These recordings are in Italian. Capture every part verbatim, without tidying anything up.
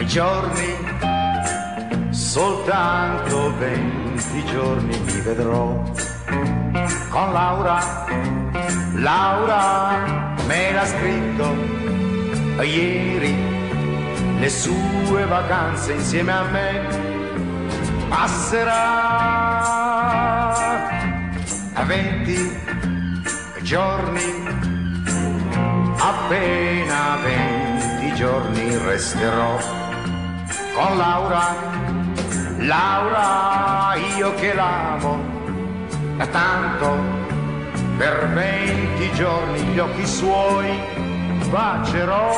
giorni, soltanto venti giorni mi vedrò con Laura. Laura me l'ha scritto ieri, le sue vacanze insieme a me passerà a venti giorni, appena venti giorni resterò con Laura. Laura, io che l'amo da tanto, per venti giorni gli occhi suoi bacerò.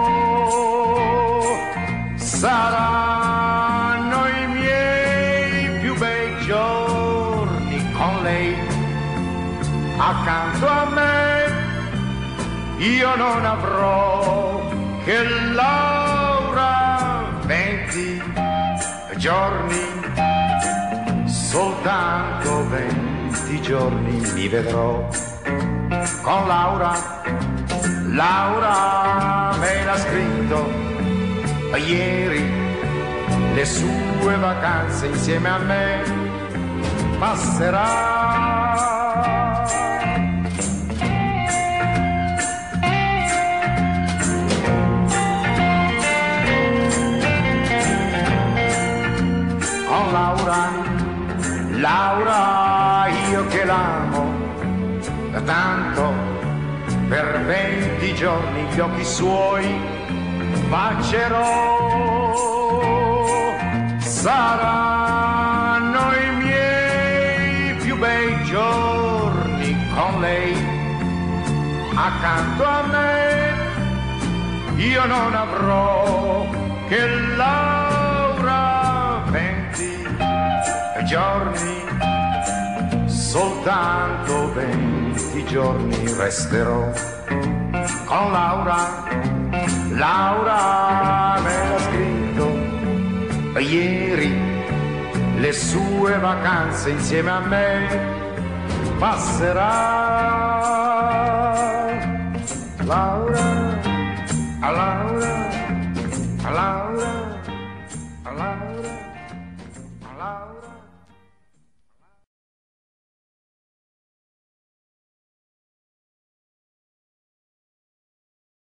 Saranno i miei più bei giorni con lei accanto a me. Io non avrò che Laura. Venti giorni, soltanto venti giorni mi vedrò con Laura. Laura me l'ha scritto ieri, le sue vacanze insieme a me passerà. Con Laura, Laura, io che l'amo da tanto, per venti giorni gli occhi suoi bacerò. Saranno i miei più bei giorni con lei accanto a me. Io non avrò che Laura. Venti giorni, soltanto venti giorni resterò con Laura. Laura me l'ha scritto ieri, le sue vacanze insieme a me passerà. Laura, a Laura, a Laura.